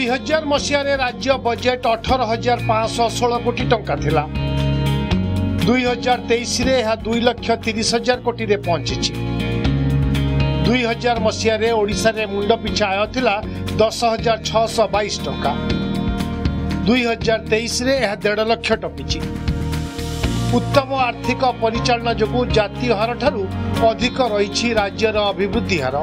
2000 मसीह राज्य बजेट 18,516 कोटी टंका थिला। 2023 रे यह 2,30,000 कोटी रे पहुंची। 2000 मसीह ओडिशा रे मुंड पिछा आय थिला 10,622 टंका। 2023 रे यह 1.5 लाख टपिची। उत्तम आर्थिक परिचालन जोगु जातीय हार ठारू अधिक रही राज्यर अभिवृद्धि हार।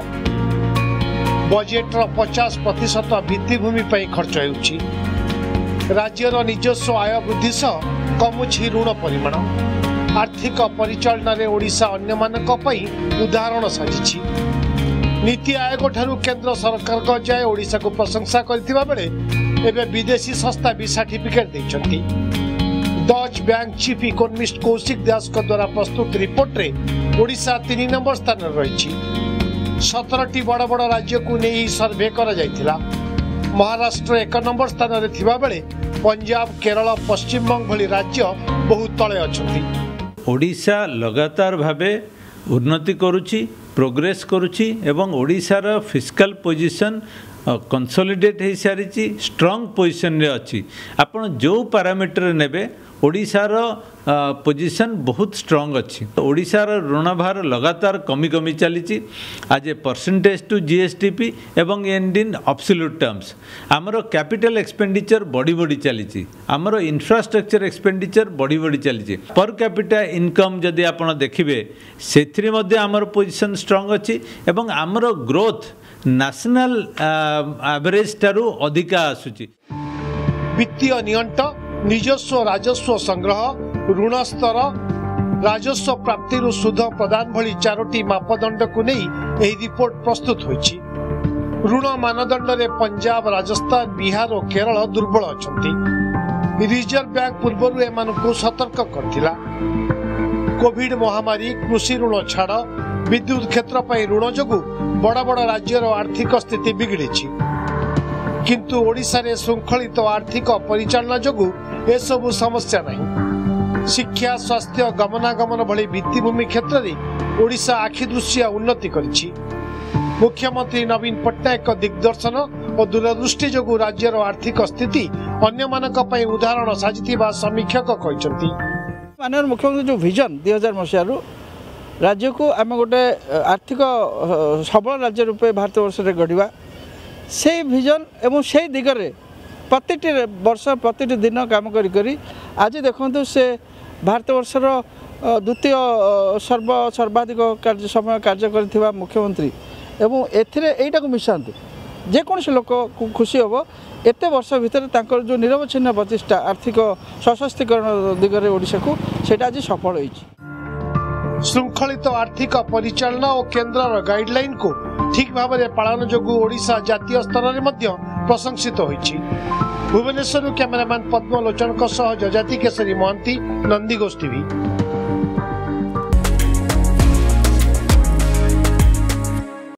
बजेटर 50% भित्तिभूमि खर्च होउछि। राज्यर निजस्व आय वृद्धि सह कमुछि ऋण परिमाण। आर्थिक परिचालन रे ओडिशा अन्य मानक पई उदाहरण साजिछि। नीति आयोग ठारू केंद्र सरकार को जाय ओडिशा को प्रशंसा करथिबा बेले एबे विदेशी संस्था भी सर्टिफिकेट दैछंती। Deutsche Bank chief economist Kaushik Das को द्वारा प्रस्तुत रिपोर्ट रे ओडिशा 3 नंबर स्थान रही। 17टी बड़ बड़ राज्य को नहीं सर्वे करा जायथिला। महाराष्ट्र 1 नंबर स्थान रे थिबा बेले पंजाब, केरल, पश्चिम बंग भली राज्य बहुत तले अछंती। ओडिशा लगातार भावे उन्नति करुछि, प्रोग्रेस करुछि एवं ओडिशार फिस्कल पोजिशन कंसोलिडेट हो सारी स्ट्रंग पोजिशन रे अच्छी। आपण जो पैरामीटर नेबे ओडिशार पोजिशन बहुत स्ट्रंग अच्छी। ओडिशार ऋण भार लगातार कमी कमी चली। आज ए परसेंटेज टू जीएसडीपी एवं एंड इन अब्सोल्यूट टर्म्स आमर कैपिटल एक्सपेंडिचर बढ़ी बढ़ी चली। आमर इंफ्रास्ट्रक्चर एक्सपेंडिचर बढ़ी बढ़ी चली। पर कैपिटा इनकम जदि आप देखिए से आमर पोजिशन स्ट्रंग अच्छी एवं आमर ग्रोथ नेशनल एवरेज टारू अधिका आसुची। वित्तीय नियंट, निजस्व राजस्व संग्रह, ऋण स्तर, राजस्व प्राप्ति सुध प्रदान भली 4टी मापदंड को नहीं यह रिपोर्ट प्रस्तुत होइछि। ऋण मानदंड रे पंजाब, राजस्थान, बिहार और केरल दुर्बल अछंती। रिजर्व बैंक पूर्व एमानकु सतर्क करथिला। कोविड महामारी, कृषि ऋण छाड़, विद्युत क्षेत्र पर ऋण जोगु बड़ बड़ राज्यर आर्थिक स्थिति बिगड़ी। किंतु ओडिशा रे श्रृंखलित आर्थिक परिचालन जोगु ए सबु समस्या नहीं। शिक्षा, स्वास्थ्य, गमनागमन भली भित्तिभूमि क्षेत्र में ओडिशा आखिदृश्य उन्नति करिछि। मुख्यमंत्री नवीन पट्टनायक दिग्दर्शन और दूरदृष्टि जोगु राज्यर आर्थिक स्थिति अन्य मानक पई उदाहरण साजिथिबा समीक्षक कहिसंती। माननीय मुख्यमंत्री जो विजन 2000 मसीह राज्य को आम गोटे आर्थिक सबल राज्य रूपे भारत वर्ष में गढ़ा से विजन एवं से दिगरे प्रति वर्ष प्रति दिन काम करी आज देखो से भारत वर्षर द्वितीय सर्वाधिक समय कार्य कर मुख्यमंत्री एवं एटा को मिशाते जेकोसी लोक खुशी हम एत वर्ष भितर जो निरवच्छिन्न प्रचेषा आर्थिक सशक्तिकरण दिगरे ओडिशा को सेटा आज सफल होइछि। श्रृंखलित आर्थिक परिचालन और केंद्र गाइडलाइन को ठीक भाव में पालन जोगु ओडिशा जातीय स्तर में प्रशंसित होइछि। भुवनेश्वर कैमरामैन पद्मलोचन जजाति केसरी महांती, नंदीघोष टीवी।